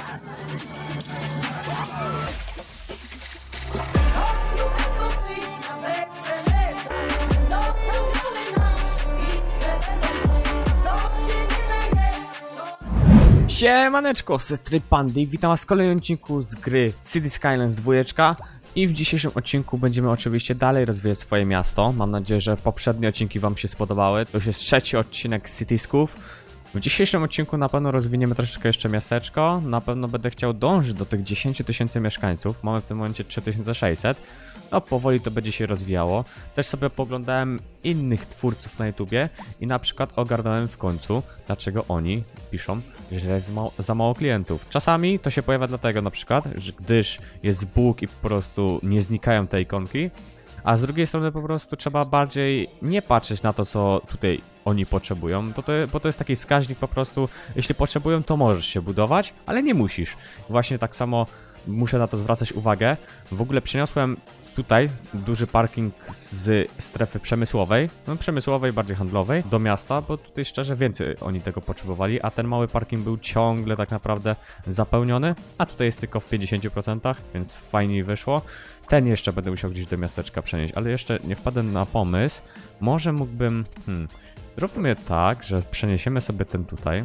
Siemaneczko, sestry Pandy, witam was w kolejnym odcinku z gry Cities Skylines 2 i w dzisiejszym odcinku będziemy oczywiście dalej rozwijać swoje miasto. Mam nadzieję, że poprzednie odcinki wam się spodobały. To już jest trzeci odcinek Citiesków. W dzisiejszym odcinku na pewno rozwiniemy troszeczkę jeszcze miasteczko. Na pewno będę chciał dążyć do tych 10 000 mieszkańców. Mamy w tym momencie 3600. No powoli to będzie się rozwijało. Też sobie poglądałem innych twórców na YouTubie i na przykład ogarnąłem w końcu, dlaczego oni piszą, że jest za mało klientów. Czasami to się pojawia dlatego na przykład, że gdyż jest bóg i po prostu nie znikają te ikonki, a z drugiej strony po prostu trzeba bardziej nie patrzeć na to, co tutaj oni potrzebują, bo to jest taki wskaźnik po prostu, jeśli potrzebują, to możesz się budować, ale nie musisz. Właśnie tak samo muszę na to zwracać uwagę. W ogóle przeniosłem tutaj duży parking z strefy przemysłowej, no przemysłowej, bardziej handlowej, do miasta, bo tutaj szczerze więcej oni tego potrzebowali, a ten mały parking był ciągle tak naprawdę zapełniony, a tutaj jest tylko w 50%, więc fajnie wyszło. Ten jeszcze będę musiał gdzieś do miasteczka przenieść, ale jeszcze nie wpadłem na pomysł. Może mógłbym... Zróbmy tak, że przeniesiemy sobie ten tutaj.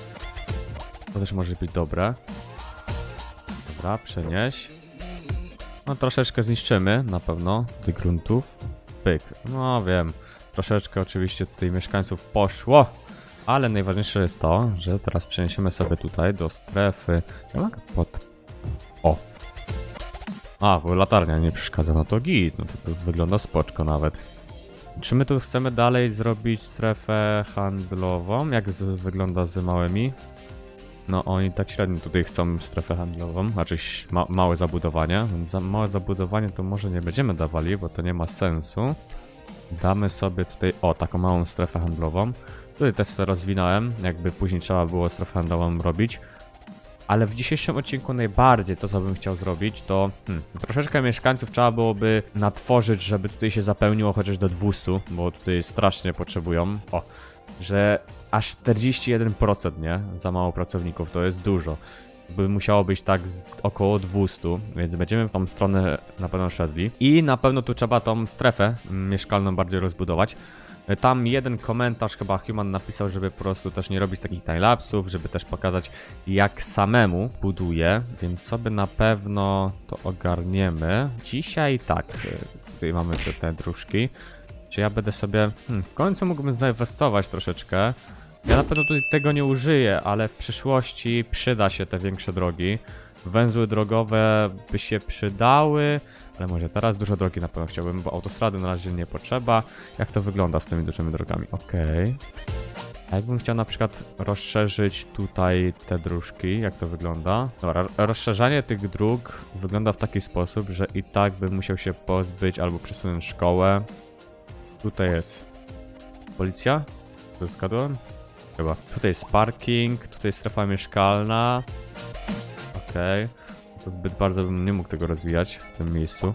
To też może być dobre. Dobra, przenieś. No troszeczkę zniszczymy na pewno tych gruntów. Pyk. No wiem. Troszeczkę oczywiście tutaj mieszkańców poszło. Ale najważniejsze jest to, że teraz przeniesiemy sobie tutaj do strefy. Ja mogę O! A, bo latarnia nie przeszkadza, no to git. No to wygląda spoczko nawet. Czy my tu chcemy dalej zrobić strefę handlową? Jak wygląda z małymi? No oni tak średnio tutaj chcą strefę handlową, znaczy małe zabudowanie. Więc za małe zabudowanie to może nie będziemy dawali, bo to nie ma sensu. Damy sobie tutaj, taką małą strefę handlową. Tutaj też to rozwinąłem, jakby później trzeba było strefę handlową robić. Ale w dzisiejszym odcinku najbardziej to, co bym chciał zrobić, to troszeczkę mieszkańców trzeba byłoby natworzyć, żeby tutaj się zapełniło chociaż do 200, bo tutaj strasznie potrzebują. Że aż 41%, nie? Za mało pracowników, to jest dużo. By musiało być tak około 200, więc będziemy w tą stronę na pewno szedli. I na pewno tu trzeba tą strefę mieszkalną bardziej rozbudować. Tam jeden komentarz chyba Human napisał, żeby po prostu też nie robić takich timelapsów, żeby też pokazać, jak samemu buduje, więc sobie na pewno to ogarniemy. Dzisiaj tak, tutaj mamy te dróżki. Czy ja będę sobie... w końcu mógłbym zainwestować troszeczkę. Ja na pewno tutaj tego nie użyję, ale w przyszłości przyda się te większe drogi. Węzły drogowe by się przydały, ale może teraz dużo drogi na pewno chciałbym, bo autostrady na razie nie potrzeba. Jak to wygląda z tymi dużymi drogami? Okej. A jakbym chciał na przykład rozszerzyć tutaj te dróżki, jak to wygląda? Dobra, rozszerzanie tych dróg wygląda w taki sposób, że i tak bym musiał się pozbyć albo przesunąć szkołę. Tutaj jest policja. To zgadłem? Chyba. Tutaj jest parking, tutaj jest strefa mieszkalna. Okej. To zbyt bardzo bym nie mógł tego rozwijać w tym miejscu.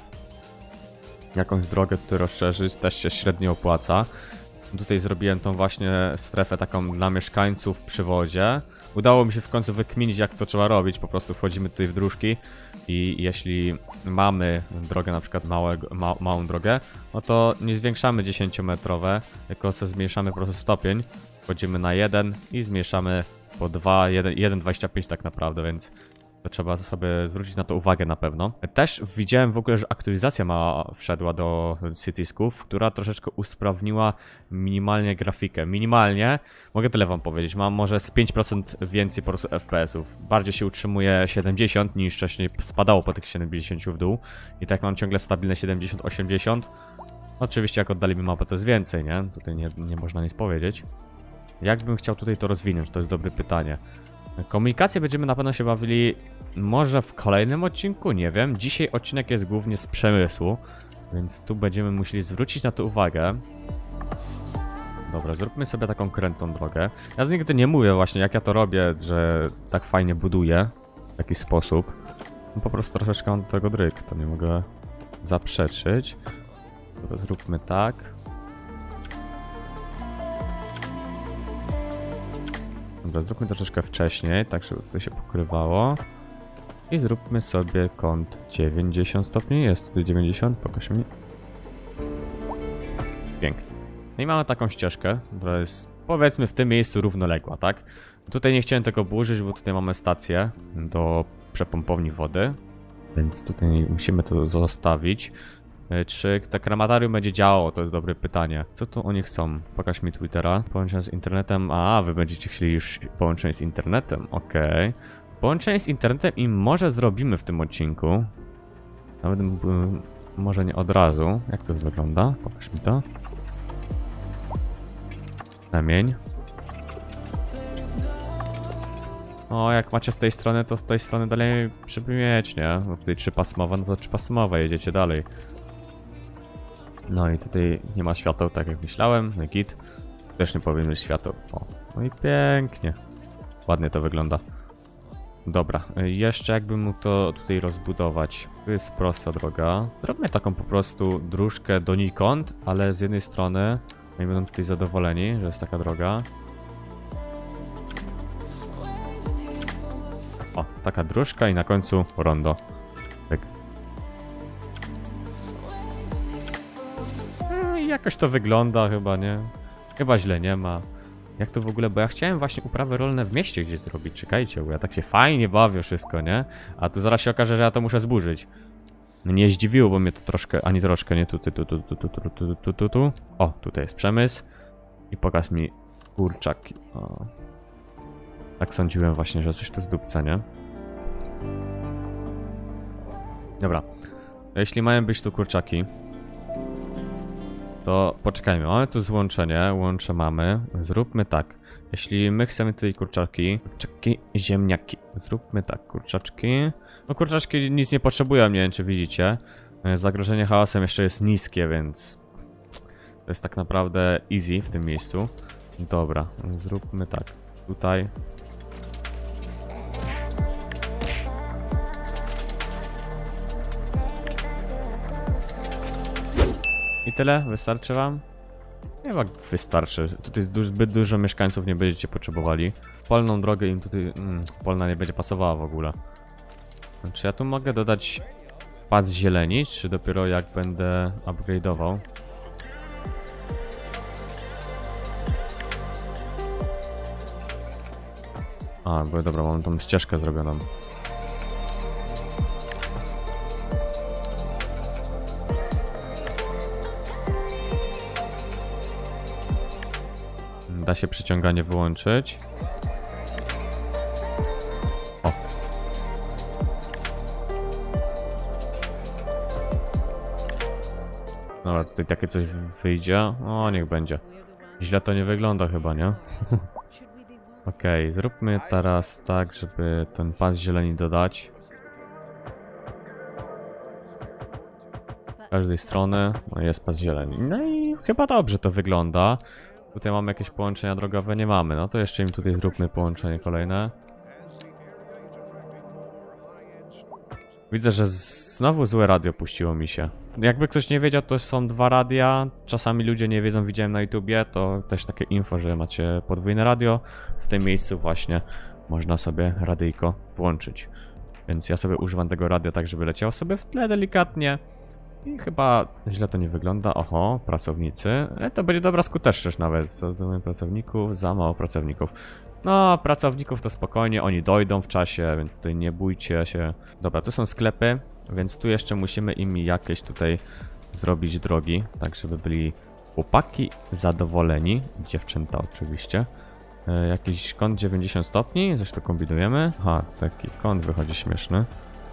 Jakąś drogę tutaj rozszerzyć też się średnio opłaca. Tutaj zrobiłem tą właśnie strefę taką dla mieszkańców przy wodzie. Udało mi się w końcu wykminić, jak to trzeba robić. Po prostu wchodzimy tutaj w dróżki i jeśli mamy drogę, na przykład małą drogę, no to nie zwiększamy 10-metrowe, tylko sobie zmniejszamy po prostu stopień. Wchodzimy na 1 i zmniejszamy po 2, 1,25 tak naprawdę, więc to trzeba sobie zwrócić na to uwagę na pewno. Też widziałem w ogóle, że aktualizacja wszedła do Citiesków, która troszeczkę usprawniła minimalnie grafikę. Minimalnie, mogę tyle wam powiedzieć, mam może z 5% więcej po prostu FPS-ów. Bardziej się utrzymuje 70 niż wcześniej spadało po tych 70 w dół. I tak mam ciągle stabilne 70-80. Oczywiście jak oddalimy mapę, to jest więcej, nie? Tutaj nie można nic powiedzieć. Jak bym chciał tutaj to rozwinąć? To jest dobre pytanie. Komunikację będziemy na pewno się bawili może w kolejnym odcinku, nie wiem. Dzisiaj odcinek jest głównie z przemysłu, więc tu będziemy musieli zwrócić na to uwagę. Dobra, zróbmy sobie taką krętą drogę. Ja z nigdy nie mówię właśnie, jak ja to robię, że tak fajnie buduję w taki sposób. No po prostu troszeczkę mam do tego dryk, to nie mogę zaprzeczyć. Dobra, zróbmy tak. Dobra, zróbmy troszeczkę wcześniej, tak żeby to się pokrywało. I zróbmy sobie kąt 90 stopni. Jest tutaj 90, pokaż mi. Pięknie. No i mamy taką ścieżkę, która jest powiedzmy w tym miejscu równoległa, tak? Tutaj nie chciałem tego burzyć, bo tutaj mamy stację do przepompowni wody. Więc tutaj musimy to zostawić. Czy to krematarium będzie działało? To jest dobre pytanie. Co tu oni chcą? Pokaż mi Twittera. Połączenie z internetem. A, wy będziecie chcieli już połączenie z internetem. Okej. Połączenie z internetem i może zrobimy w tym odcinku. Nawet może nie od razu. Jak to wygląda? Pokaż mi to. Kamień. O, jak macie z tej strony, to z tej strony dalej mieć, nie? Bo tutaj 3-pasmowa, no to 3-pasmowe, jedziecie dalej. No i tutaj nie ma świateł, tak jak myślałem, no git. Też nie powiem, że świateł. O, no i pięknie. Ładnie to wygląda. Dobra, jeszcze jakbym mógł to tutaj rozbudować. Tu jest prosta droga. Zrobimy taką po prostu dróżkę donikąd, ale z jednej strony oni będą tutaj zadowoleni, że jest taka droga. O, taka dróżka i na końcu rondo. Tak. I jakoś to wygląda chyba, nie? Chyba źle nie ma. Jak to w ogóle, bo ja chciałem właśnie uprawy rolne w mieście gdzieś zrobić, czekajcie, bo ja tak się fajnie bawię wszystko, nie? A tu zaraz się okaże, że ja to muszę zburzyć. Nie zdziwiło, bo mnie to troszkę, ani troszkę, nie tu. O, tutaj jest przemysł. I pokaż mi kurczaki. O. Tak sądziłem właśnie, że coś tu zdupca, nie? Dobra. Jeśli mają być tu kurczaki, to poczekajmy. Mamy tu złączenie. Łącze mamy. Zróbmy tak. Jeśli my chcemy tutaj kurczaki, ziemniaki. Zróbmy tak, kurczaczki. No kurczaczki nic nie potrzebują, nie wiem czy widzicie. Zagrożenie chaosem jeszcze jest niskie, więc to jest tak naprawdę easy w tym miejscu. Dobra, zróbmy tak. Tutaj. I tyle? Wystarczy wam? Chyba wystarczy. Tutaj zbyt dużo mieszkańców nie będziecie potrzebowali. Polną drogę im tutaj... polna nie będzie pasowała w ogóle. Czy ja tu mogę dodać pas zieleni, czy dopiero jak będę upgrade'ował? A, bo dobra, mam tą ścieżkę zrobioną. Da się przyciąganie wyłączyć. O. Dobra, tutaj takie coś wyjdzie. O, niech będzie. Źle to nie wygląda chyba, nie? Okej, zróbmy teraz tak, żeby ten pas zieleni dodać. Z każdej strony jest pas zieleni. No i chyba dobrze to wygląda. Tutaj mamy jakieś połączenia drogowe, nie mamy. No to jeszcze im tutaj zróbmy połączenie kolejne. Widzę, że znowu złe radio puściło mi się. Jakby ktoś nie wiedział, to są dwa radia. Czasami ludzie nie wiedzą, widziałem na YouTubie. To też takie info, że macie podwójne radio. W tym miejscu właśnie można sobie radyjko włączyć. Więc ja sobie używam tego radia tak, żeby leciało sobie w tle delikatnie. I chyba źle to nie wygląda. Oho, pracownicy. To będzie dobra skuteczność nawet. Co do pracowników, za mało pracowników. No, pracowników to spokojnie, oni dojdą w czasie, więc tutaj nie bójcie się. Dobra, tu są sklepy, więc tu jeszcze musimy im jakieś tutaj zrobić drogi, tak żeby byli chłopaki zadowoleni. Dziewczęta oczywiście. Jakiś kąt 90 stopni, coś tu kombinujemy. Aha, taki kąt wychodzi śmieszny.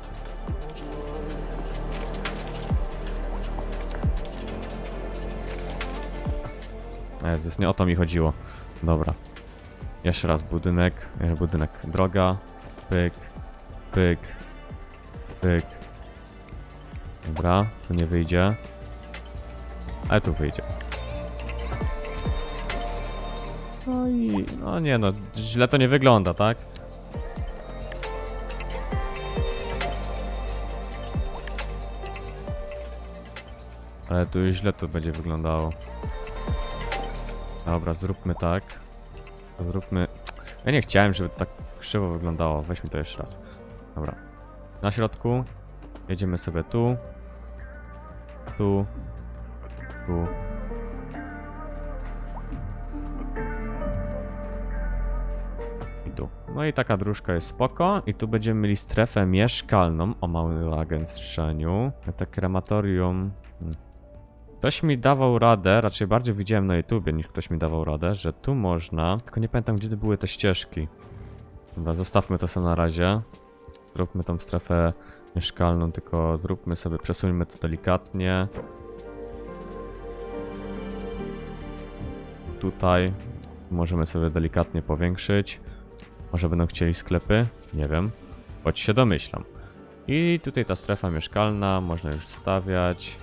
Jezus, nie o to mi chodziło. Dobra. Jeszcze raz budynek, droga. Pyk, pyk, pyk. Dobra, tu nie wyjdzie. Ale tu wyjdzie. No i... no nie no, źle to nie wygląda, tak? Ale tu źle to będzie wyglądało. Dobra, zróbmy tak. Zróbmy... Ja nie chciałem, żeby to tak krzywo wyglądało. Weźmy to jeszcze raz. Dobra. Na środku. Jedziemy sobie tu. Tu. Tu. I tu. No i taka dróżka jest spoko. I tu będziemy mieli strefę mieszkalną o małym gęstrzeniu. Te krematorium... Ktoś mi dawał radę, raczej bardziej widziałem na YouTubie niż ktoś mi dawał radę, że tu można... Tylko nie pamiętam, gdzie to były te ścieżki. Dobra, zostawmy to sobie na razie. Zróbmy tą strefę mieszkalną, tylko zróbmy sobie, przesuńmy to delikatnie. Tutaj możemy sobie delikatnie powiększyć. Może będą chcieli sklepy? Nie wiem. Choć się domyślam. I tutaj ta strefa mieszkalna, można już stawiać.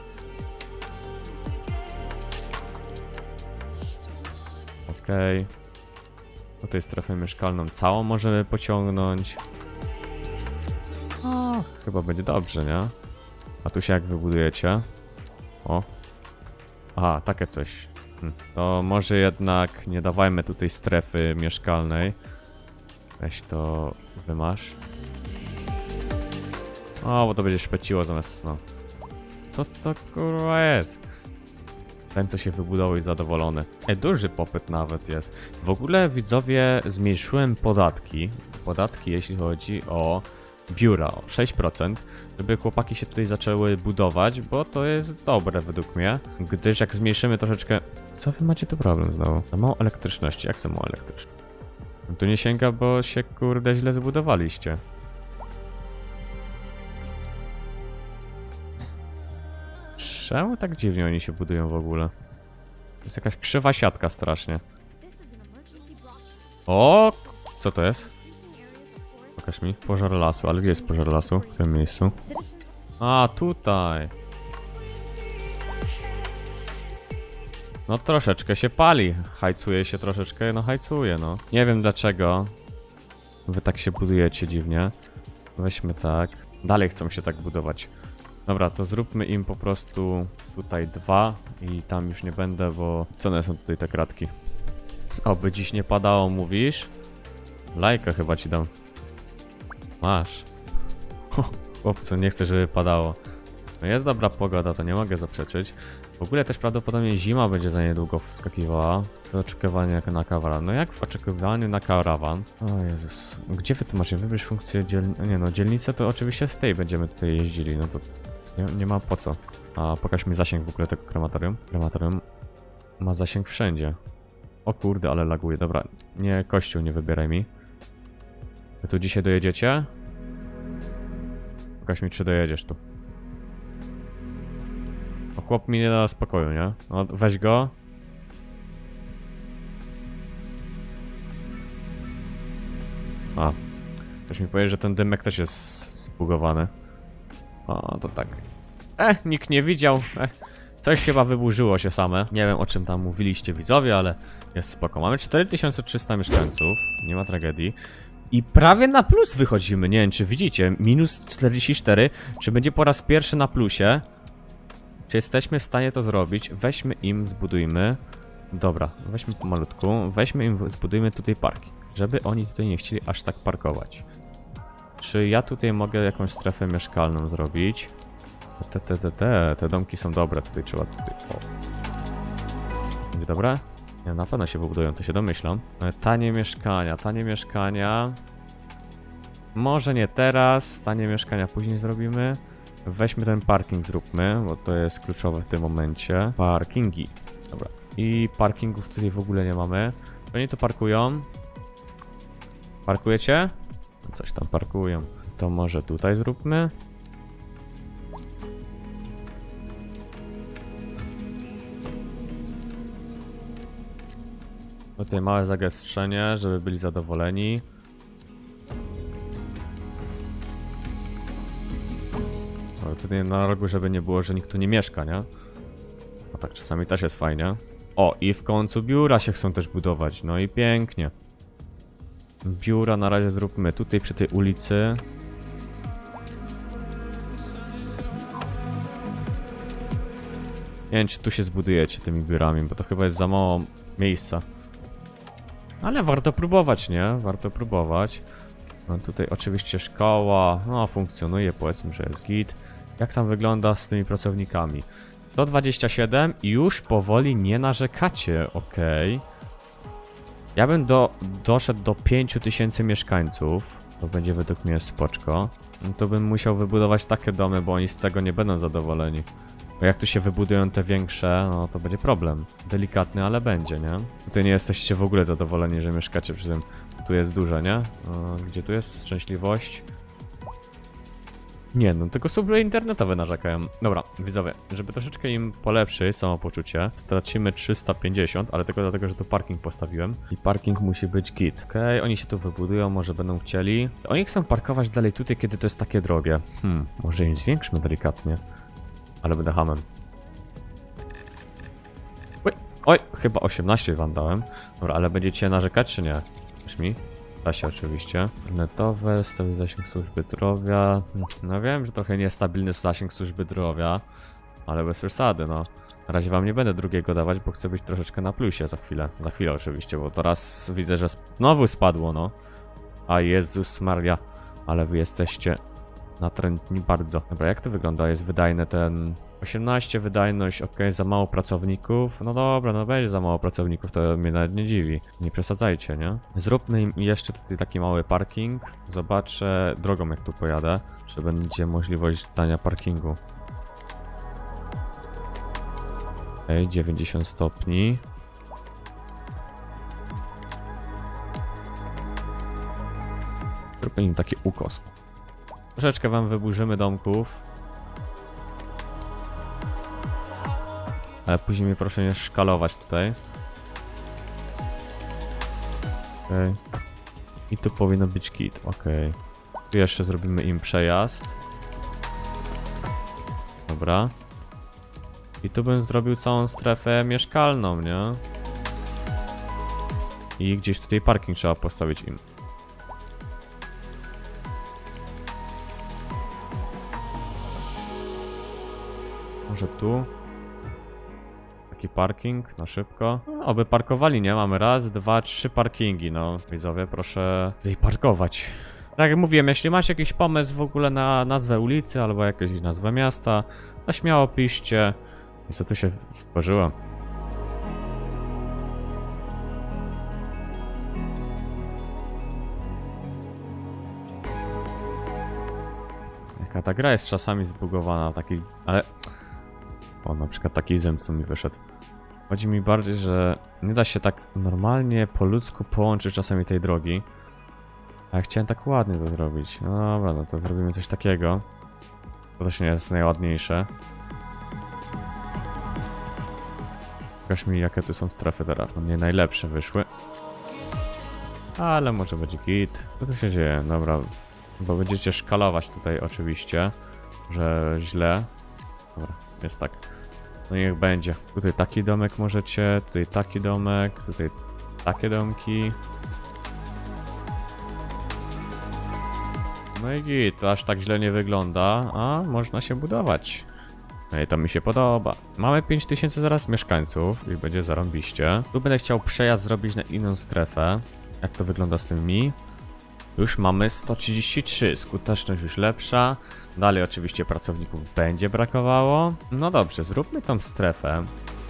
Okej. Tutaj strefę mieszkalną całą możemy pociągnąć. O, chyba będzie dobrze, nie? A tu się jak wybudujecie? O. Aha, takie coś. To może jednak nie dawajmy tutaj strefy mieszkalnej. Weź to wymasz. O, bo to będzie szpeciło zamiast, no. Co to kurwa jest? Ten, co się wybudował i zadowolony. Duży popyt nawet jest. W ogóle, widzowie, zmniejszyłem podatki. Podatki, jeśli chodzi o biura, o 6%. Żeby chłopaki się tutaj zaczęły budować, bo to jest dobre według mnie. Gdyż jak zmniejszymy troszeczkę... Co wy macie tu problem znowu? Za mało elektryczności. Jak za mało elektryczności? Tu nie sięga, bo się kurde źle zbudowaliście. Czemu tak dziwnie oni się budują w ogóle? To jest jakaś krzywa siatka strasznie. O, co to jest? Pokaż mi. Pożar lasu, ale gdzie jest pożar lasu? W tym miejscu. A, tutaj. No troszeczkę się pali. Hajcuje się troszeczkę, no hajcuje, no. Nie wiem dlaczego wy tak się budujecie dziwnie. Weźmy tak. Dalej chcą się tak budować. Dobra, to zróbmy im po prostu tutaj 2 i tam już nie będę, bo cenne są tutaj te kratki. Oby dziś nie padało, mówisz? Lajka chyba ci dam. Masz. Chłopcu, nie chcę, żeby padało. No jest dobra pogoda, to nie mogę zaprzeczyć. W ogóle też prawdopodobnie zima będzie za niedługo wskakiwała. W oczekiwaniu jak na karawan. No jak w oczekiwaniu na karawan? O Jezus. Gdzie wy tu macie? Wybierz funkcję Nie no, dzielnicę to oczywiście z tej będziemy tutaj jeździli. No to nie ma po co. A pokaż mi zasięg w ogóle tego krematorium. Krematorium ma zasięg wszędzie. O kurde, ale laguje. Dobra, nie, kościół nie wybieraj mi. Wy tu dzisiaj dojedziecie? Pokaż mi, czy dojedziesz tu. O, chłop mi nie da spokoju, nie? No, weź go. A. Ktoś mi powie, że ten dymek też jest zbugowany. O, to tak. Nikt nie widział. Coś chyba wyburzyło się same. Nie wiem, o czym tam mówiliście widzowie, ale jest spoko. Mamy 4300 mieszkańców. Nie ma tragedii. I prawie na plus wychodzimy. Nie wiem, czy widzicie. Minus 44. Czy będzie po raz pierwszy na plusie? Czy jesteśmy w stanie to zrobić? Weźmy im, zbudujmy. Dobra, weźmy pomalutku. Weźmy im, zbudujmy tutaj parking. Żeby oni tutaj nie chcieli aż tak parkować. Czy ja tutaj mogę jakąś strefę mieszkalną zrobić? Te domki są dobre. Tutaj trzeba tutaj... O. Będzie dobre? Nie, na pewno się wybudują, to się domyślam. Tanie mieszkania. Może nie teraz. Tanie mieszkania później zrobimy. Weźmy ten parking, zróbmy, bo to jest kluczowe w tym momencie. Parkingi. Dobra. I parkingów tutaj w ogóle nie mamy. Oni to parkują. Parkujecie? Coś tam parkują. To może tutaj zróbmy. Tutaj małe zagęszczenie, żeby byli zadowoleni. Ale tutaj na rogu, żeby nie było, że nikt tu nie mieszka, nie? No tak czasami też jest fajnie. O, i w końcu biura się chcą też budować. No i pięknie. Biura na razie zróbmy tutaj przy tej ulicy. Nie wiem, czy tu się zbudujecie tymi biurami, bo to chyba jest za mało miejsca. Ale warto próbować, nie? Warto próbować. No tutaj oczywiście szkoła, no funkcjonuje, powiedzmy, że jest git. Jak tam wygląda z tymi pracownikami? 127 i już powoli nie narzekacie, okej. Ja bym doszedł do 5000 mieszkańców. To będzie według mnie spoczko. No to bym musiał wybudować takie domy, bo oni z tego nie będą zadowoleni. Bo jak tu się wybudują te większe, no to będzie problem. Delikatny, ale będzie, nie? Tutaj nie jesteście w ogóle zadowoleni, że mieszkacie przy tym. Tu jest duże, nie? Gdzie tu jest szczęśliwość? Nie, no tylko służby internetowe narzekają. Dobra, widzowie, żeby troszeczkę im polepszyć samopoczucie, stracimy 350, ale tylko dlatego, że tu parking postawiłem. I parking musi być git. Okej, oni się tu wybudują, może będą chcieli. Oni chcą parkować dalej tutaj, kiedy to jest takie drogie. Może im zwiększmy delikatnie. Ale będę hamem. Oj, chyba 18 wam dałem. Dobra, ale będziecie narzekać, czy nie? Wiesz mi? Da się oczywiście. Internetowe, stabilny zasięg służby zdrowia. No wiem, że trochę niestabilny zasięg służby zdrowia, ale bez przesady, no. Na razie wam nie będę drugiego dawać, bo chcę być troszeczkę na plusie za chwilę. Za chwilę oczywiście, bo teraz widzę, że znowu spadło, no. A Jezus Maria, ale wy jesteście natrętni bardzo. Dobra, jak to wygląda? Jest wydajny ten... 18 wydajność, ok, za mało pracowników. No dobra, no będzie za mało pracowników, to mnie nawet nie dziwi. Nie przesadzajcie, nie? Zróbmy im jeszcze tutaj taki mały parking. Zobaczę drogą, jak tu pojadę, czy będzie możliwość dania parkingu. Okej, 90 stopni. Zróbmy im taki ukos. Troszeczkę wam wyburzymy domków. Ale później mnie proszę nie szkalować tutaj. Okej. I tu powinno być kit, okej. Tu jeszcze zrobimy im przejazd. Dobra. I tu bym zrobił całą strefę mieszkalną, nie? I gdzieś tutaj parking trzeba postawić im. Może tu? Taki parking na szybko. No, oby parkowali, nie? Mamy raz, dwa, trzy parkingi. No, widzowie, proszę tutaj parkować. Tak jak mówiłem, jeśli macie jakiś pomysł w ogóle na nazwę ulicy albo jakąś nazwę miasta, to śmiało piszcie. I co tu się stworzyło? Jaka ta gra jest czasami zbugowana, taki, ale... O, na przykład taki zemst mi wyszedł. Chodzi mi bardziej, że nie da się tak normalnie, po ludzku połączyć czasami tej drogi. A ja chciałem tak ładnie to zrobić. No dobra, no to zrobimy coś takiego. To też nie jest najładniejsze. Pokaż mi, jakie tu są strefy teraz. No nie najlepsze wyszły. Ale może będzie git. Co tu się dzieje? Dobra, bo będziecie szkalować tutaj oczywiście, że źle. Dobra, jest tak. No niech będzie. Tutaj taki domek możecie, tutaj taki domek, tutaj takie domki. No i git, to aż tak źle nie wygląda, a można się budować. No i to mi się podoba. Mamy 5000 zaraz mieszkańców i będzie zarąbiście. Tu będę chciał przejazd zrobić na inną strefę. Jak to wygląda z tymi? Już mamy 133, skuteczność już lepsza. Dalej oczywiście pracowników będzie brakowało. No dobrze, zróbmy tą strefę.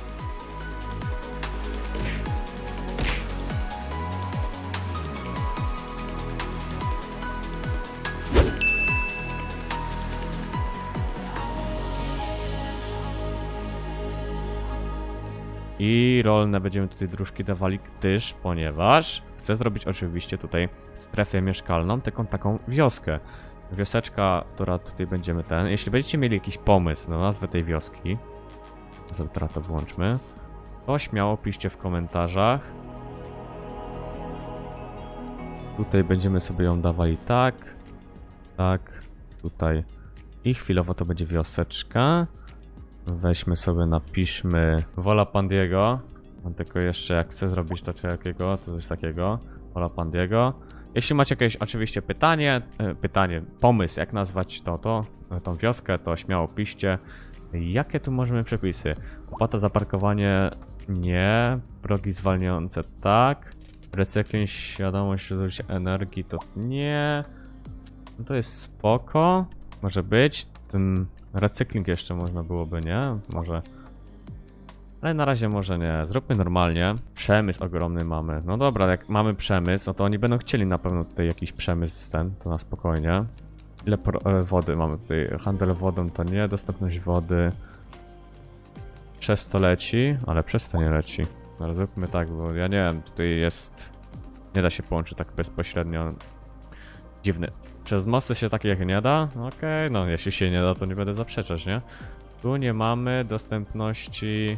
I rolne będziemy tutaj dróżki dawali, ponieważ chcę zrobić oczywiście tutaj strefę mieszkalną, taką wioskę. Wioseczka, która tutaj będziemy jeśli będziecie mieli jakiś pomysł na nazwę tej wioski, teraz to włączmy, to śmiało piszcie w komentarzach. Tutaj będziemy sobie ją dawali tak, tutaj. I chwilowo to będzie wioseczka. Weźmy sobie, napiszmy Wola Pandiego. Mam tylko jeszcze, jak chcę zrobić to to coś takiego. Wola Pandiego. Jeśli macie jakieś oczywiście pomysł, jak nazwać tą wioskę, to śmiało piszcie. Jakie tu możemy przepisy? Opłata za parkowanie nie, progi zwalniające tak. Recykling, świadomość zużycia energii to nie. No to jest spoko. Może być. Ten recykling jeszcze można byłoby, nie? Może. Ale na razie może nie. Zróbmy normalnie. Przemysł ogromny mamy. No dobra, jak mamy przemysł, no to oni będą chcieli na pewno tutaj jakiś przemysł to na spokojnie. Ile wody mamy tutaj? Handel wodą to nie. Dostępność wody. Przez to leci, ale przez to nie leci. No zróbmy tak, bo ja nie wiem, tutaj jest... Nie da się połączyć tak bezpośrednio. Dziwny. Przez mosty się takie jak nie da? Okej, no jeśli się nie da, to nie będę zaprzeczać, nie? Tu nie mamy dostępności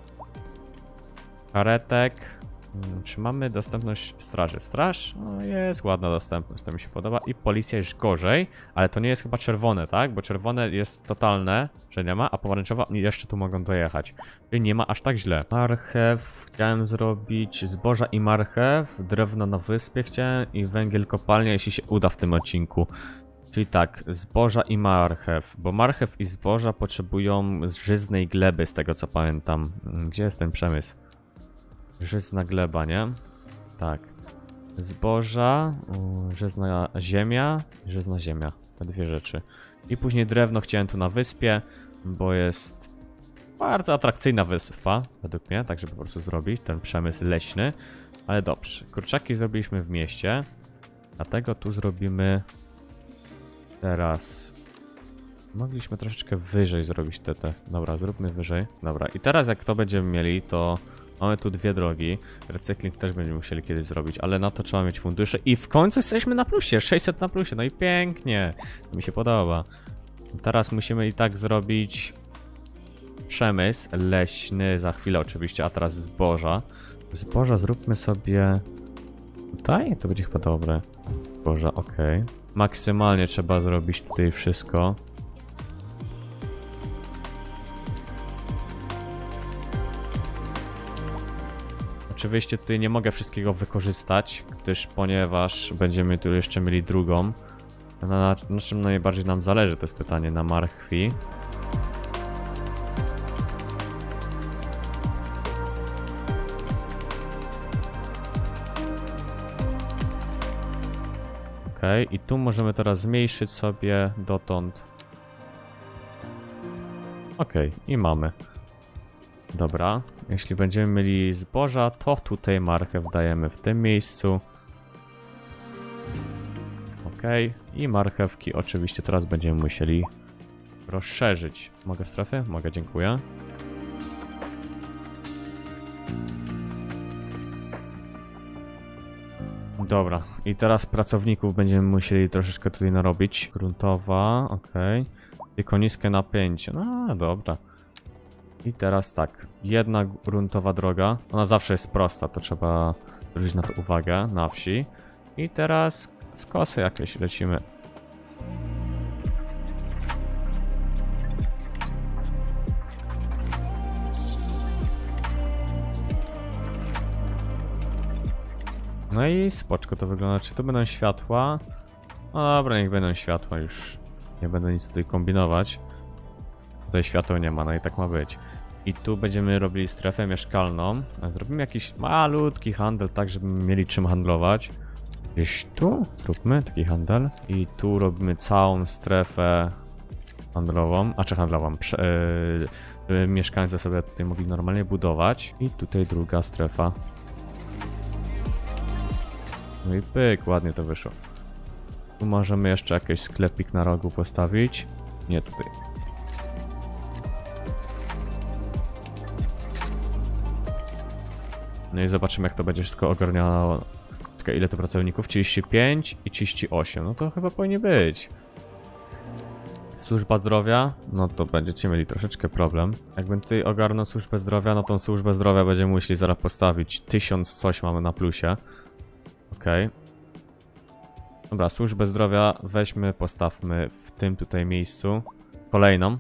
karetek. Czy mamy dostępność straży? Straż? No jest ładna dostępność, to mi się podoba. I policja już gorzej, ale to nie jest chyba czerwone, tak? Bo czerwone jest totalne, że nie ma, a pomarańczowa jeszcze tu mogą dojechać. Czyli nie ma aż tak źle. Marchew chciałem zrobić, zboża i marchew, drewno na wyspie chciałem i węgiel kopalnia, jeśli się uda w tym odcinku. Czyli tak, zboża i marchew, bo marchew i zboża potrzebują żyznej gleby, z tego co pamiętam. Gdzie jest ten przemysł? Żyzna gleba, nie? Tak. Zboża, żyzna ziemia, żyzna ziemia. Te dwie rzeczy. I później drewno chciałem tu na wyspie, bo jest bardzo atrakcyjna wyspa, według mnie, tak żeby po prostu zrobić ten przemysł leśny. Ale dobrze, kurczaki zrobiliśmy w mieście, dlatego tu zrobimy teraz... Mogliśmy troszeczkę wyżej zrobić te. Dobra, zróbmy wyżej. Dobra, i teraz jak to będziemy mieli, to... Mamy tu dwie drogi, recykling też będziemy musieli kiedyś zrobić, ale na to trzeba mieć fundusze i w końcu jesteśmy na plusie, 600 na plusie, no i pięknie, to mi się podoba. Teraz musimy i tak zrobić przemysł leśny, za chwilę oczywiście, a teraz zboża. Zboża zróbmy sobie tutaj, to będzie chyba dobre. Zboża, ok. Maksymalnie trzeba zrobić tutaj wszystko. Oczywiście tutaj nie mogę wszystkiego wykorzystać, ponieważ będziemy tu jeszcze mieli drugą. Na czym najbardziej nam zależy, to jest pytanie, na marchwi. Okej, i tu możemy teraz zmniejszyć sobie dotąd. Okej, i mamy. Dobra, jeśli będziemy mieli zboża, to tutaj marchew dajemy w tym miejscu. Ok, i marchewki oczywiście teraz będziemy musieli rozszerzyć. Mogę strefy? Mogę, dziękuję. Dobra, i teraz pracowników będziemy musieli troszeczkę tutaj narobić. Gruntowa, ok. Tylko niskie napięcie, no dobra. I teraz tak, jedna gruntowa droga, ona zawsze jest prosta, to trzeba zwrócić na to uwagę na wsi. I teraz skosy jakieś lecimy. No i spoczko to wygląda, czy tu będą światła? No dobra, niech będą światła już, nie będę nic tutaj kombinować. Tutaj świateł nie ma, no i tak ma być. I tu będziemy robili strefę mieszkalną. Zrobimy jakiś malutki handel, tak żeby mieli czym handlować. Gdzieś tu zróbmy taki handel. I tu robimy całą strefę handlową, a czy handlową, mieszkańcy sobie tutaj mogli normalnie budować. I tutaj druga strefa. No i pyk, ładnie to wyszło. Tu możemy jeszcze jakiś sklepik na rogu postawić. Nie tutaj. No i zobaczymy, jak to będzie wszystko ogarniało. Czekaj, ile to pracowników? 35 i 38. No to chyba powinien być. Służba zdrowia? No to będziecie mieli troszeczkę problem. Jakbym tutaj ogarnął służbę zdrowia, no tą służbę zdrowia będziemy musieli zaraz postawić. 1000 coś mamy na plusie. Okej. Dobra, służbę zdrowia weźmy, postawmy w tym tutaj miejscu. Kolejną.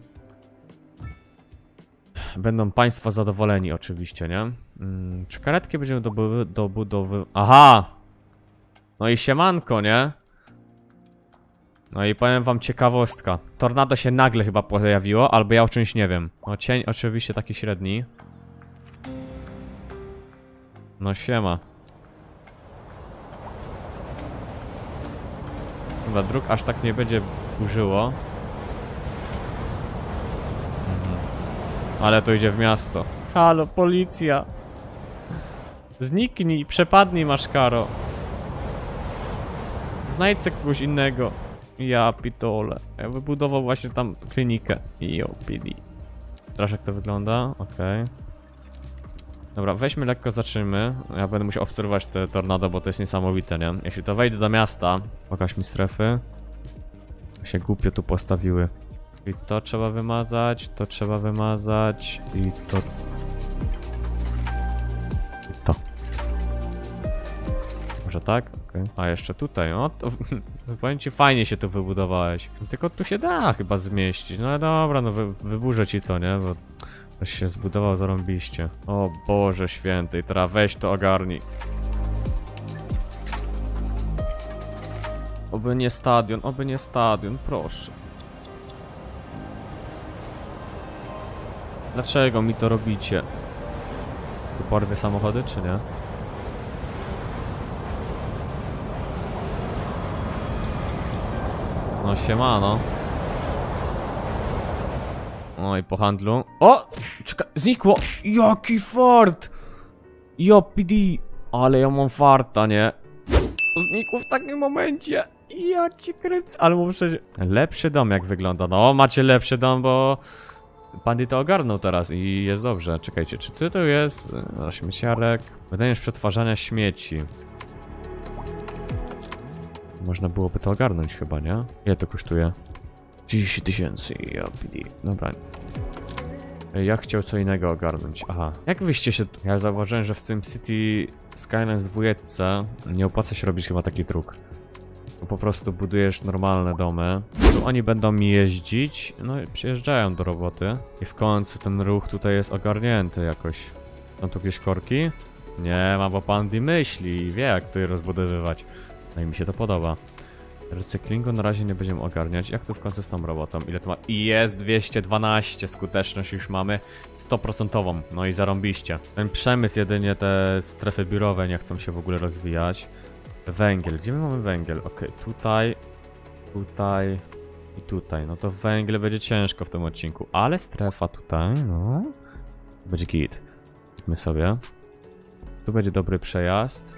Będą państwo zadowoleni oczywiście, nie? Czy karetki będziemy do budowy... Aha! No i siemanko, nie? No i powiem wam ciekawostka. Tornado się nagle chyba pojawiło, albo ja o czymś nie wiem. No cień oczywiście taki średni. No siema. Chyba dróg aż tak nie będzie burzyło. Ale to idzie w miasto. Halo, policja! Zniknij, przepadnij, maszkaro. Znajdź sobie kogoś innego. Ja pitole. Ja wybudował właśnie tam klinikę. PD. Strasz jak to wygląda? Okej. Dobra, weźmy lekko, zaczynmy. Ja będę musiał obserwować te tornado, bo to jest niesamowite, nie? Jeśli to wejdę do miasta, pokaż mi strefy. Się głupio tu postawiły. I to trzeba wymazać, to trzeba wymazać i to... I to. Może tak? Okay. A jeszcze tutaj, o to... Powiem ci, fajnie się tu wybudowałeś. Tylko tu się da chyba zmieścić. No dobra, no wyburzę ci to, nie? Bo... Ktoś się zbudował zarąbiście. O Boże święty, i teraz weź to ogarnij. Oby nie stadion, proszę. Dlaczego mi to robicie? Tu porwie samochody, czy nie? No siemano. Oj, po handlu. O! Czekaj, znikło! Jaki fart! Jo, PD! Ale ja mam farta, nie? Znikło w takim momencie! Ja cię kręcę, ale muszę się... Lepszy dom jak wygląda. No, macie lepszy dom, bo... Pandy to ogarnął teraz i jest dobrze. Czekajcie, czy tu jest... Śmieciarek... Wydajesz przetwarzania śmieci. Można byłoby to ogarnąć chyba, nie? Ile to kosztuje? 30 000, ja PD. Dobra. Ja chciał co innego ogarnąć. Aha. Jak wyście się... Ja zauważyłem, że w tym City Skylines 2 nie opłaca się robić chyba taki dróg. Po prostu budujesz normalne domy. Tu oni będą mi jeździć. No i przyjeżdżają do roboty. I w końcu ten ruch tutaj jest ogarnięty jakoś. Są tu jakieś korki? Nie ma, bo Pandy myśli i wie jak tutaj rozbudowywać. No i mi się to podoba. Recyklingu na razie nie będziemy ogarniać. Jak tu w końcu z tą robotą? Ile to ma? I jest 212. Skuteczność już mamy 100%. No i zarąbiście. Ten przemysł, jedynie te strefy biurowe nie chcą się w ogóle rozwijać. Węgiel. Gdzie my mamy węgiel? Okej, tutaj, tutaj i tutaj. No to węgiel będzie ciężko w tym odcinku. Ale strefa tutaj, no. Będzie git. Idźmy sobie. Tu będzie dobry przejazd.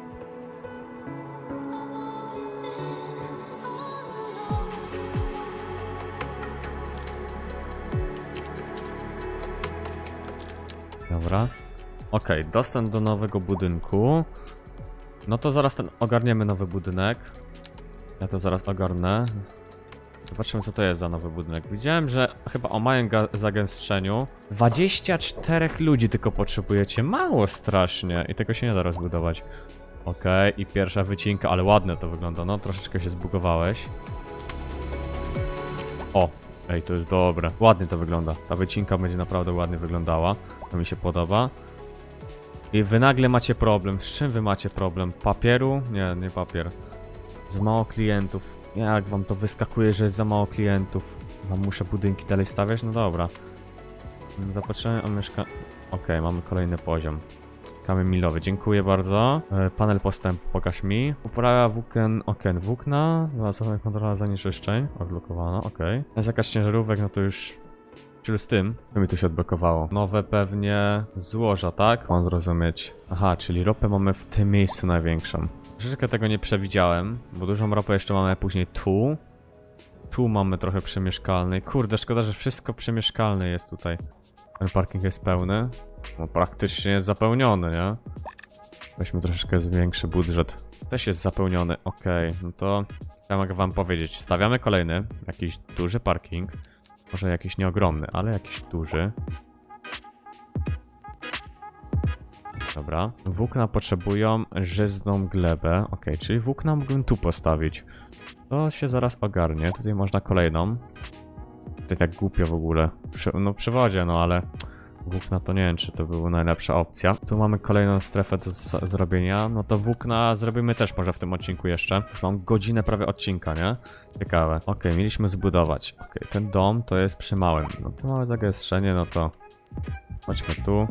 Dobra. Okej, dostęp do nowego budynku. No to zaraz ogarniemy nowy budynek. Ja to zaraz ogarnę. Zobaczymy co to jest za nowy budynek. Widziałem, że chyba o małym zagęszczeniu 24 ludzi tylko potrzebujecie. Mało strasznie. I tego się nie da rozbudować. Okej, i pierwsza wycinka, ale ładne to wygląda. No troszeczkę się zbugowałeś. O! Ej, to jest dobre. Ładnie to wygląda. Ta wycinka będzie naprawdę ładnie wyglądała. To mi się podoba. I wy nagle macie problem. Z czym wy macie problem? Papieru? Nie, nie papier. Za mało klientów. Jak wam to wyskakuje, że jest za mało klientów? Wam muszę budynki dalej stawiać? No dobra. Zapatrzenie o mieszkanie. Okej, mamy kolejny poziom. Kamień milowy, dziękuję bardzo. Panel postępu, pokaż mi. Uprawia okien włókna. Balansowa kontrola zanieczyszczeń. Odblokowano, okej. Zakaz ciężarówek, no to już... Czyli z tym, to mi to się odblokowało. Nowe pewnie złoża, tak? Mam zrozumieć. Aha, czyli ropę mamy w tym miejscu największą. Troszeczkę tego nie przewidziałem, bo dużą ropę jeszcze mamy później tu. Tu mamy trochę przemieszkalny. Kurde, szkoda, że wszystko przemieszkalne jest tutaj. Ten parking jest pełny. No praktycznie jest zapełniony, nie? Weźmy troszeczkę większy budżet. Też jest zapełniony, okej. No to ja mogę wam powiedzieć. Stawiamy kolejny, jakiś duży parking. Może jakiś nieogromny, ale jakiś duży. Dobra. Włókna potrzebują żyzną glebę. Okej, czyli włókna mógłbym tu postawić. To się zaraz ogarnie. Tutaj można kolejną. Tutaj tak głupio w ogóle. No przy wodzie, no ale... Włókna to nie wiem, czy to była najlepsza opcja. Tu mamy kolejną strefę do zrobienia. No to włókna zrobimy też może w tym odcinku jeszcze. Już mam godzinę prawie odcinka, nie? Ciekawe. Okej, mieliśmy zbudować. Okej, ten dom to jest przy małym. No to małe zagęszczenie, no to... Chodźmy tu.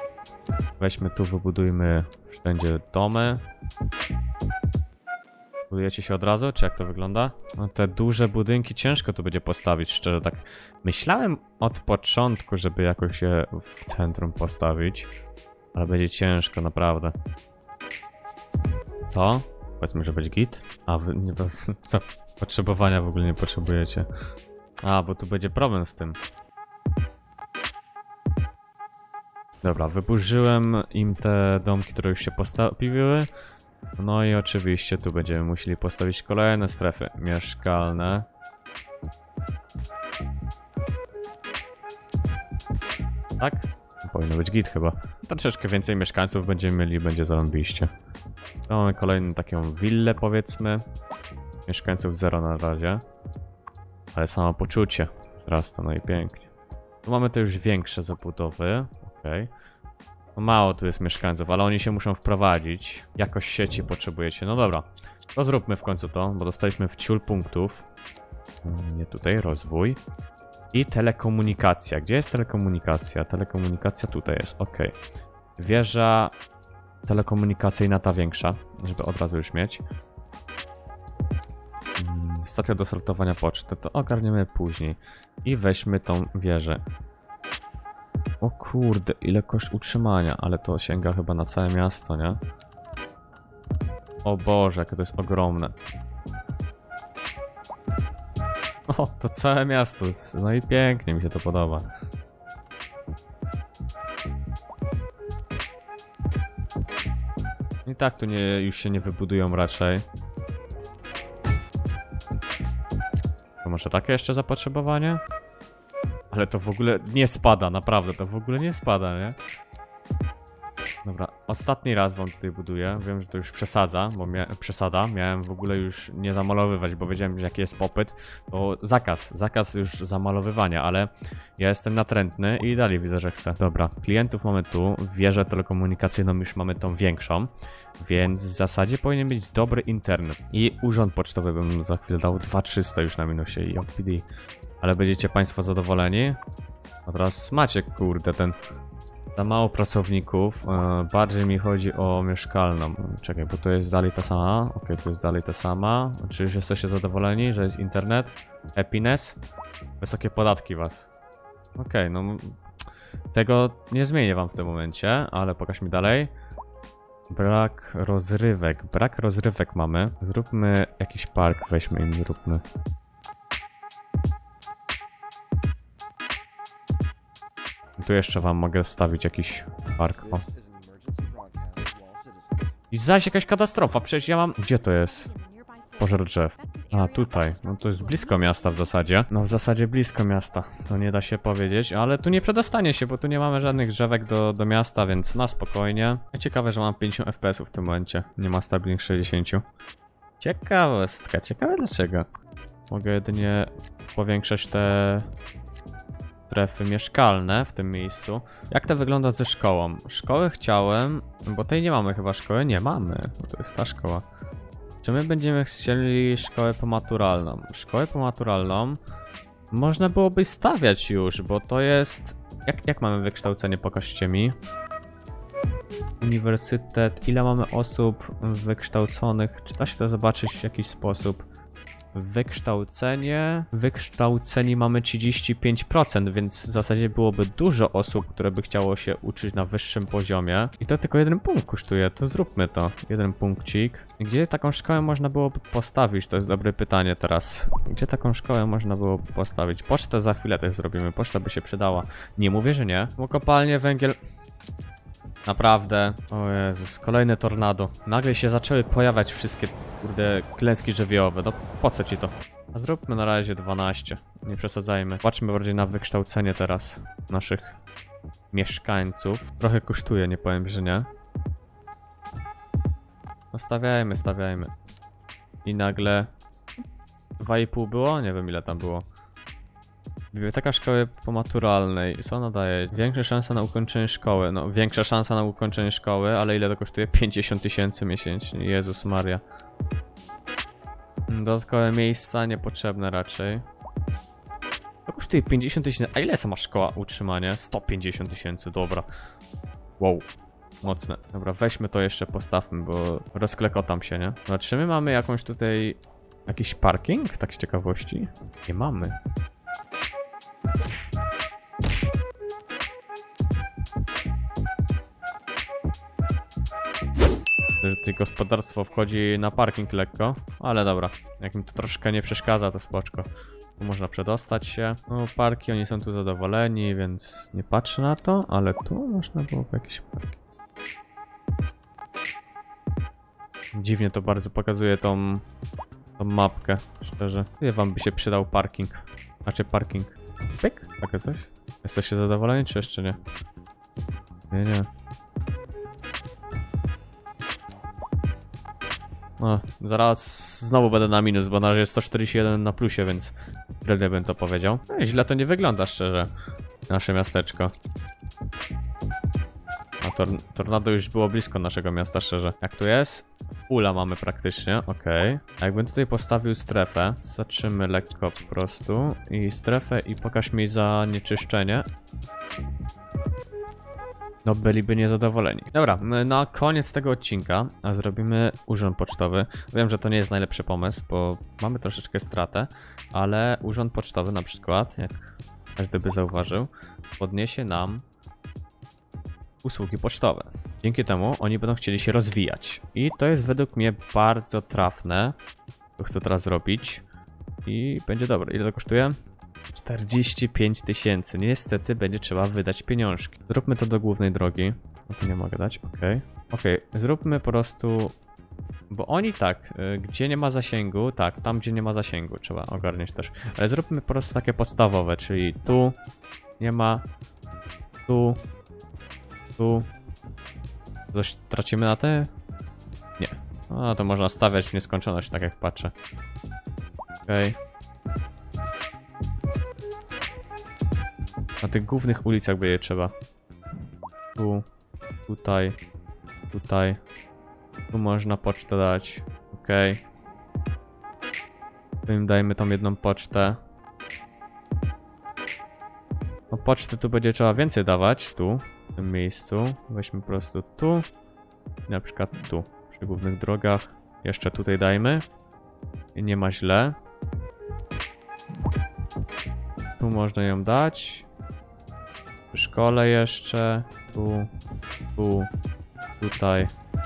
Weźmy tu, wybudujmy wszędzie domy. Budujecie się od razu, czy jak to wygląda? No te duże budynki ciężko tu będzie postawić, szczerze tak. Myślałem od początku, żeby jakoś je w centrum postawić. Ale będzie ciężko, naprawdę. To? Powiedzmy, że będzie git. A wy nie bez zapotrzebowania w ogóle nie potrzebujecie. A, bo tu będzie problem z tym. Dobra, wyburzyłem im te domki, które już się postawiły. No i oczywiście tu będziemy musieli postawić kolejne strefy mieszkalne. Tak? Powinno być git chyba. Troszeczkę więcej mieszkańców będziemy mieli, będzie zarąbiście. Tu mamy kolejną taką willę, powiedzmy. Mieszkańców zero na razie. Ale samo poczucie wzrasta, no i pięknie. Tu mamy te już większe zabudowy. Okej. No mało tu jest mieszkańców, ale oni się muszą wprowadzić. Jakość sieci potrzebujecie. No dobra. To zróbmy w końcu to, bo dostaliśmy w ciul punktów. Nie tutaj, rozwój. I telekomunikacja. Gdzie jest telekomunikacja? Telekomunikacja tutaj jest, ok. Wieża telekomunikacyjna ta większa, żeby od razu już mieć. Stacja do sortowania poczty, to ogarniemy później. I weźmy tą wieżę. O kurde, ile koszt utrzymania, ale to sięga chyba na całe miasto, nie? O Boże, jakie to jest ogromne. O, to całe miasto, no i pięknie, mi się to podoba. I tak tu już się nie wybudują raczej. To może takie jeszcze zapotrzebowanie? Ale to w ogóle nie spada, naprawdę, to w ogóle nie spada, nie? Dobra, ostatni raz wam tutaj buduję. Wiem, że to już przesadza, bo miałem w ogóle już nie zamalowywać, bo wiedziałem, że jaki jest popyt. To zakaz już zamalowywania, ale ja jestem natrętny i dalej widzę, że chcę. Dobra, klientów mamy tu, wieżę telekomunikacyjną już mamy tą większą, więc w zasadzie powinien być dobry internet. I urząd pocztowy bym za chwilę dał 2300 już na minusie i OPD. Ale będziecie państwo zadowoleni? A teraz macie, kurde, za mało pracowników, bardziej mi chodzi o mieszkalną. Czekaj, bo to jest dalej ta sama. Okej, to jest dalej ta sama. Czy już jesteście zadowoleni, że jest internet? Happiness? Wysokie podatki was. Okej, no tego nie zmienię wam w tym momencie, ale pokaż mi dalej. Brak rozrywek. Brak rozrywek mamy. Zróbmy jakiś park, weźmy im zróbmy. Tu jeszcze wam mogę stawić jakiś park. O. I zaś jakaś katastrofa, przecież ja mam... Gdzie to jest? Pożar drzew. A, tutaj. No to jest blisko miasta w zasadzie. No w zasadzie blisko miasta. To nie da się powiedzieć, ale tu nie przedostanie się, bo tu nie mamy żadnych drzewek do miasta, więc na spokojnie. Ciekawe, że mam 50 FPS-ów w tym momencie. Nie ma stabilnych 60. Ciekawostka. Ciekawe dlaczego. Mogę jedynie powiększać te... strefy mieszkalne w tym miejscu. Jak to wygląda ze szkołą? Szkoły chciałem, bo tej nie mamy chyba szkoły. Nie mamy, bo to jest ta szkoła. Czy my będziemy chcieli szkołę pomaturalną? Szkołę pomaturalną można byłoby stawiać już, bo to jest... Jak mamy wykształcenie, pokażcie mi. Uniwersytet, ile mamy osób wykształconych? Czy da się to zobaczyć w jakiś sposób? Wykształceni mamy 35%, więc w zasadzie byłoby dużo osób, które by chciało się uczyć na wyższym poziomie. I to tylko 1 punkt kosztuje, to zróbmy to. 1 punkcik. Gdzie taką szkołę można byłoby postawić? To jest dobre pytanie teraz. Gdzie taką szkołę można byłoby postawić? Pocztę za chwilę też zrobimy, poczta by się przydała. Nie mówię, że nie. Bo kopalnie, węgiel... Naprawdę, o Jezus, kolejne tornado. Nagle się zaczęły pojawiać wszystkie, kurde, klęski żywiołowe. No po co ci to? A zróbmy na razie 12. Nie przesadzajmy. Patrzmy bardziej na wykształcenie teraz naszych mieszkańców. Trochę kosztuje, nie powiem, że nie. No stawiajmy. I nagle 2,5 było? Nie wiem ile tam było. Biblioteka szkoły pomaturalnej. Co ona daje? Większa szansa na ukończenie szkoły. No, większa szansa na ukończenie szkoły, ale ile to kosztuje? 50 000 miesięcznie. Jezus Maria. Dodatkowe miejsca niepotrzebne raczej. To kosztuje 50 000. A ile sama szkoła utrzymania? 150 000, dobra. Wow. mocne. Dobra, weźmy to jeszcze, postawmy, bo rozklekotam się, nie? Dobra, czy my mamy jakąś tutaj... Jakiś parking? Tak z ciekawości? Nie mamy. Tutaj gospodarstwo wchodzi na parking lekko, ale dobra, jak mi to troszkę nie przeszkadza, to spoczko. Tu można przedostać się. No parki, oni są tu zadowoleni, więc nie patrzę na to, ale tu można było jakieś parki. Dziwnie to bardzo pokazuje tą mapkę, szczerze. Gdzie wam by się przydał parking? Znaczy parking. Pyk? Takie coś? Jesteście zadowoleni, czy jeszcze nie? Nie. No, zaraz znowu będę na minus, bo na razie jest 141 na plusie, więc średnio bym to powiedział. No, źle to nie wygląda, szczerze. Nasze miasteczko. A tornado już było blisko naszego miasta, szczerze. Jak tu jest? Ula mamy praktycznie, okej. A jakbym tutaj postawił strefę, zatrzymy lekko po prostu i strefę i pokaż mi zanieczyszczenie. No byliby niezadowoleni. Dobra, na koniec tego odcinka zrobimy urząd pocztowy. Wiem, że to nie jest najlepszy pomysł, bo mamy troszeczkę stratę, ale urząd pocztowy na przykład, jak każdy by zauważył, podniesie nam usługi pocztowe. Dzięki temu oni będą chcieli się rozwijać. I to jest według mnie bardzo trafne, co chcę teraz zrobić. I będzie dobre. Ile to kosztuje? 45 000. Niestety będzie trzeba wydać pieniążki. Zróbmy to do głównej drogi. No to nie mogę dać, okej. Zróbmy po prostu... Bo oni tak, gdzie nie ma zasięgu, tak, tam gdzie nie ma zasięgu trzeba ogarniać też. Ale zróbmy po prostu takie podstawowe, czyli tu nie ma, tu. Coś tracimy na te? Nie. No to można stawiać w nieskończoność, tak jak patrzę. Okej. Na tych głównych ulicach będzie trzeba. Tu, tutaj. Tu można pocztę dać. Okej. Tu im dajmy tą jedną pocztę. No poczty tu będzie trzeba więcej dawać, tu, w tym miejscu. Weźmy po prostu tu. I na przykład tu, przy głównych drogach. Jeszcze tutaj dajmy. I nie ma źle. Tu można ją dać. W szkole jeszcze. Tutaj.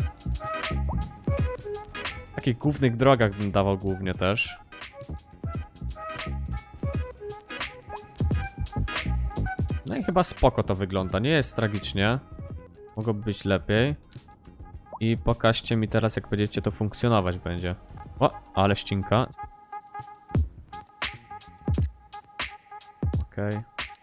W takich głównych drogach bym dawał głównie też. No i chyba spoko to wygląda, nie jest tragicznie. Mogłoby być lepiej. I pokażcie mi teraz, jak będziecie to funkcjonować będzie. O, ale ścinka. Okej.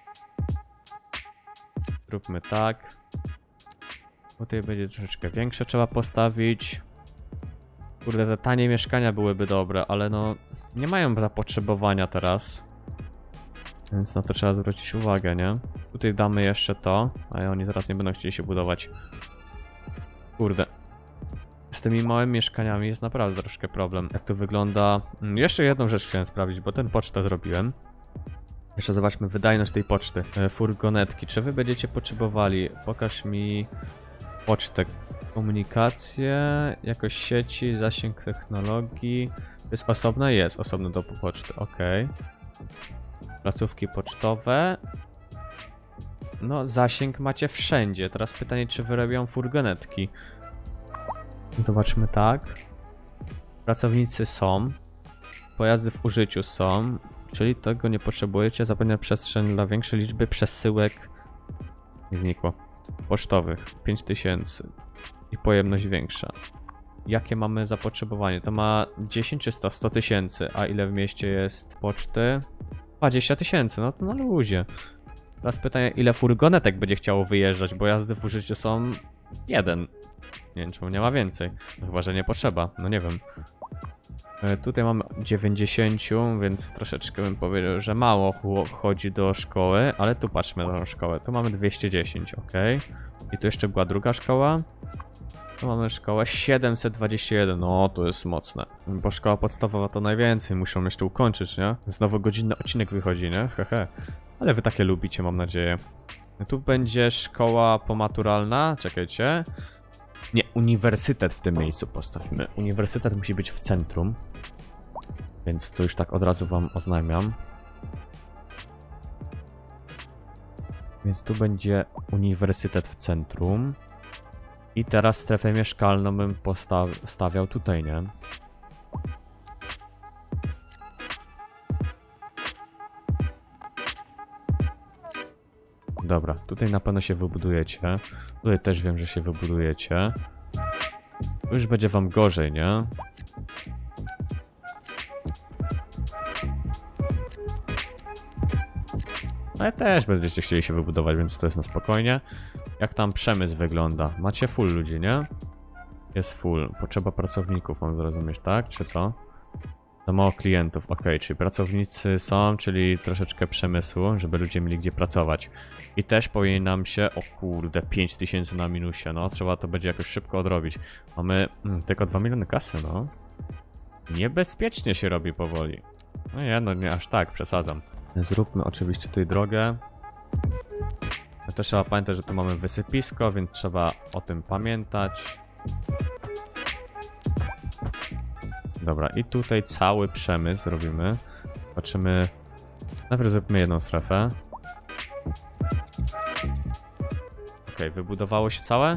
Zróbmy tak. Tutaj będzie troszeczkę większe trzeba postawić. Kurde, te tanie mieszkania byłyby dobre, ale no... Nie mają zapotrzebowania teraz. Więc na to trzeba zwrócić uwagę, nie? Tutaj damy jeszcze to, a oni zaraz nie będą chcieli się budować. Kurde. Z tymi małymi mieszkaniami jest naprawdę troszkę problem. Jak to wygląda... Jeszcze jedną rzecz chciałem sprawdzić, bo ten pocztę zrobiłem. Jeszcze zobaczmy wydajność tej poczty. Furgonetki. Czy wy będziecie potrzebowali? Pokaż mi pocztę. Komunikację, jakość sieci, zasięg technologii. To jest osobne? Jest osobne do poczty, okej. Placówki pocztowe. No, zasięg macie wszędzie. Teraz pytanie, czy wyrabiają furgonetki. Zobaczmy tak. Pracownicy są. Pojazdy w użyciu są. Czyli tego nie potrzebujecie. Zapewnia przestrzeń dla większej liczby przesyłek. Nie znikło. Pocztowych. 5000. I pojemność większa. Jakie mamy zapotrzebowanie? To ma 10 czy 100? 100 000. A ile w mieście jest poczty? 20 000. No to na luzie. Teraz pytanie, ile furgonetek będzie chciało wyjeżdżać, bo jazdy w użyciu są 1. Nie wiem, czemu nie ma więcej. No chyba, że nie potrzeba. No nie wiem. Tutaj mamy 90, więc troszeczkę bym powiedział, że mało chodzi do szkoły, ale tu patrzmy na tą szkołę. Tu mamy 210, ok. I tu jeszcze była druga szkoła. Tu mamy szkołę 721, no to jest mocne. Bo szkoła podstawowa to najwięcej, muszą jeszcze ukończyć, nie? Znowu godzinny odcinek wychodzi, nie? Hehe. Ale wy takie lubicie, mam nadzieję. Tu będzie szkoła pomaturalna, czekajcie. Nie, uniwersytet w tym miejscu postawimy. Uniwersytet musi być w centrum. Więc to już tak od razu wam oznajmiam. Więc tu będzie uniwersytet w centrum. I teraz strefę mieszkalną bym stawiał tutaj, nie? Dobra, tutaj na pewno się wybudujecie. Tutaj też wiem, że się wybudujecie. Już będzie wam gorzej, nie? Ale też będziecie chcieli się wybudować, więc to jest na spokojnie. Jak tam przemysł wygląda? Macie full ludzi, nie? Jest full. Potrzeba pracowników, mam zrozumieć, tak? Czy co? Za mało klientów, ok, czyli pracownicy są, czyli troszeczkę przemysłu, żeby ludzie mieli gdzie pracować. I też powinien nam się, o kurde, 5000 na minusie, no trzeba to będzie jakoś szybko odrobić. Mamy tylko 2 miliony kasy, no. Niebezpiecznie się robi powoli. No nie, no nie aż tak, przesadzam. Zróbmy oczywiście tutaj drogę. No też trzeba pamiętać, że tu mamy wysypisko, więc trzeba o tym pamiętać. Dobra, i tutaj cały przemysł robimy. Patrzymy. Najpierw zróbmy jedną strefę. Ok, wybudowało się całe?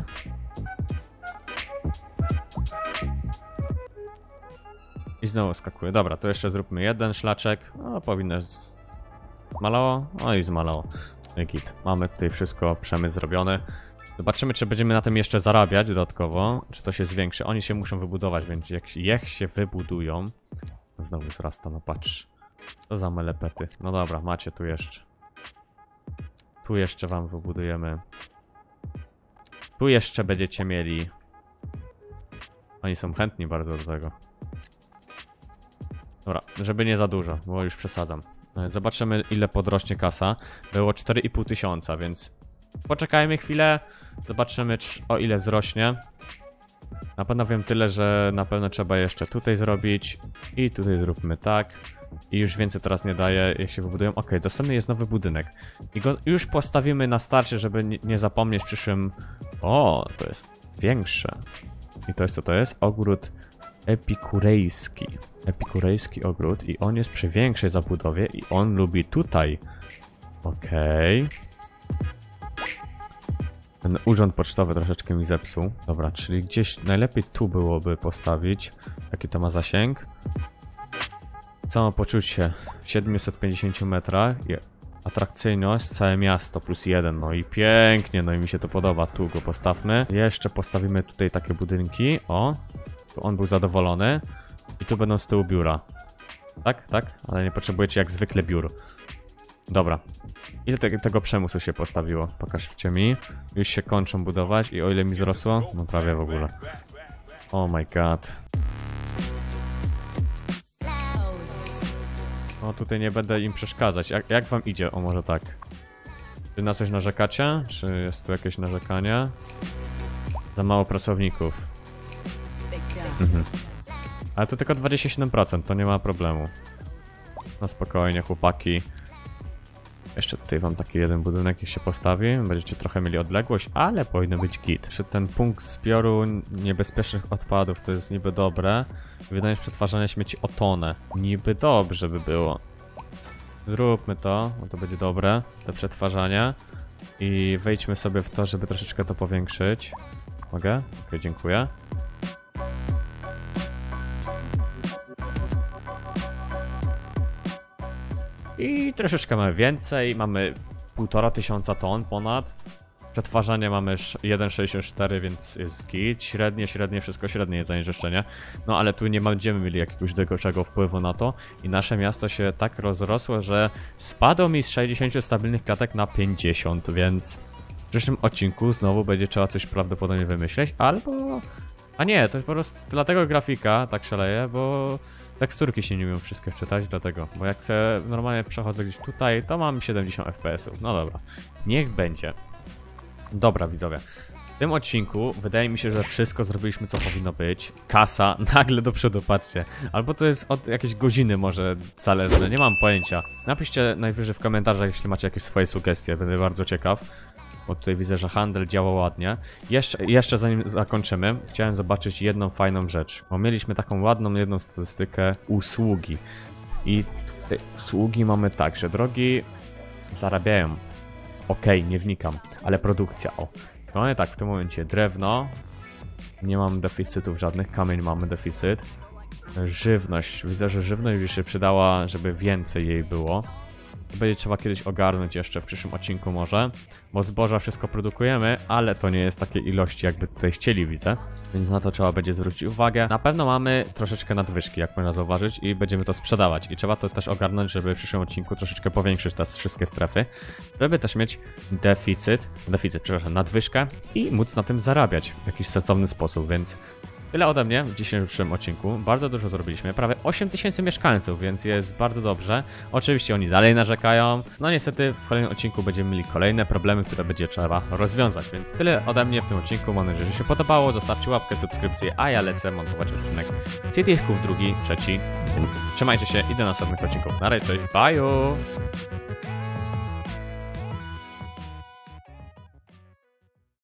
I znowu skakuje. Dobra, to jeszcze zróbmy jeden szlaczek. No, powinno zmalało. No i zmalało. Git. Mamy tutaj wszystko, przemysł zrobiony. Zobaczymy, czy będziemy na tym jeszcze zarabiać dodatkowo, czy to się zwiększy. Oni się muszą wybudować, więc jak się wybudują... Znowu wzrasta, no patrz. To za melepety. No dobra, macie tu jeszcze. Tu jeszcze wam wybudujemy. Tu jeszcze będziecie mieli. Oni są chętni bardzo do tego. Dobra, żeby nie za dużo, bo już przesadzam. Zobaczymy, ile podrośnie kasa. Było 4500, więc poczekajmy chwilę. Zobaczymy, o ile wzrośnie. Na pewno wiem tyle, że na pewno trzeba jeszcze tutaj zrobić. I tutaj zróbmy tak. I już więcej teraz nie daje, jak się wybudują. Ok, dostępny jest nowy budynek. I go już postawimy na starcie, żeby nie zapomnieć w przyszłym... O, to jest większe. I to jest co to jest? Ogród epikurejski. Epikurejski ogród. I on jest przy większej zabudowie. I on lubi tutaj. Okej. Ten urząd pocztowy troszeczkę mi zepsuł. Dobra, czyli gdzieś najlepiej tu byłoby postawić. Jaki to ma zasięg? Samopoczucie w 750 metrach. Atrakcyjność, całe miasto plus 1. No i pięknie, no i mi się to podoba. Tu go postawmy. Jeszcze postawimy tutaj takie budynki. O, tu on był zadowolony. I tu będą z tyłu biura. Tak, tak, ale nie potrzebujecie jak zwykle biur. Dobra. Ile tego przemysłu się postawiło? Pokażcie mi. Już się kończą budować i o ile mi wzrosło? No prawie w ogóle. Oh my god. No tutaj nie będę im przeszkadzać. Jak wam idzie? O może tak. Czy na coś narzekacie? Czy jest tu jakieś narzekanie? Za mało pracowników. Ale to tylko 27%, to nie ma problemu. No spokojnie, chłopaki. Jeszcze tutaj wam taki jeden budynek się postawi. Będziecie trochę mieli odległość, ale powinno być git. Czy ten punkt zbioru niebezpiecznych odpadów to jest niby dobre. Wydajność przetwarzania śmieci o tonę. Niby dobrze by było. Zróbmy to, bo to będzie dobre. Te przetwarzanie. I wejdźmy sobie w to, żeby troszeczkę to powiększyć. Mogę? Ok, dziękuję. I troszeczkę mamy więcej, mamy 1500 ton ponad. Przetwarzanie mamy 1,64, więc jest git. Średnie, wszystko średnie jest zanieczyszczenie. No ale tu nie będziemy mieli jakiegoś dużego wpływu na to. I nasze miasto się tak rozrosło, że spadło mi z 60 stabilnych klatek na 50, więc w przyszłym odcinku znowu będzie trzeba coś prawdopodobnie wymyśleć, albo... A nie, to jest po prostu dlatego grafika tak szaleje, bo... Teksturki się nie umiem wszystkie wczytać, dlatego, bo jak sobie normalnie przechodzę gdzieś tutaj, to mam 70 fps. No dobra, niech będzie. Dobra widzowie, W tym odcinku wydaje mi się, że wszystko zrobiliśmy, co powinno być. Kasa nagle do przodu, patrzcie. Albo to jest od jakiejś godziny może zależne, nie mam pojęcia. Napiszcie najwyżej w komentarzach, jeśli macie jakieś swoje sugestie, będę bardzo ciekaw. Bo tutaj widzę, że handel działa ładnie. Jeszcze zanim zakończymy, chciałem zobaczyć jedną fajną rzecz. Bo mieliśmy taką ładną jedną statystykę usługi. I tutaj usługi mamy tak, że drogi zarabiają. Okej, nie wnikam, ale produkcja, o. Mamy tak, w tym momencie drewno. Nie mamy deficytów żadnych, kamień mamy deficyt. Żywność, widzę, że żywność by się przydała, żeby więcej jej było. To będzie trzeba kiedyś ogarnąć jeszcze w przyszłym odcinku może, bo zboża wszystko produkujemy, ale to nie jest takiej ilości, jakby tutaj chcieli, widzę. Więc na to trzeba będzie zwrócić uwagę. Na pewno mamy troszeczkę nadwyżki, jak można zauważyć, i będziemy to sprzedawać. I trzeba to też ogarnąć, żeby w przyszłym odcinku troszeczkę powiększyć te wszystkie strefy, żeby też mieć nadwyżkę i móc na tym zarabiać w jakiś sensowny sposób, więc... Tyle ode mnie w dzisiejszym odcinku. Bardzo dużo zrobiliśmy. Prawie 8000 mieszkańców, więc jest bardzo dobrze. Oczywiście oni dalej narzekają. No niestety w kolejnym odcinku będziemy mieli kolejne problemy, które będzie trzeba rozwiązać. Więc tyle ode mnie w tym odcinku. Mam nadzieję, że się podobało. Zostawcie łapkę, subskrypcję, a ja lecę montować odcinek Citysków drugi, trzeci. Więc trzymajcie się i do następnych odcinków. Na razie, cześć, bye!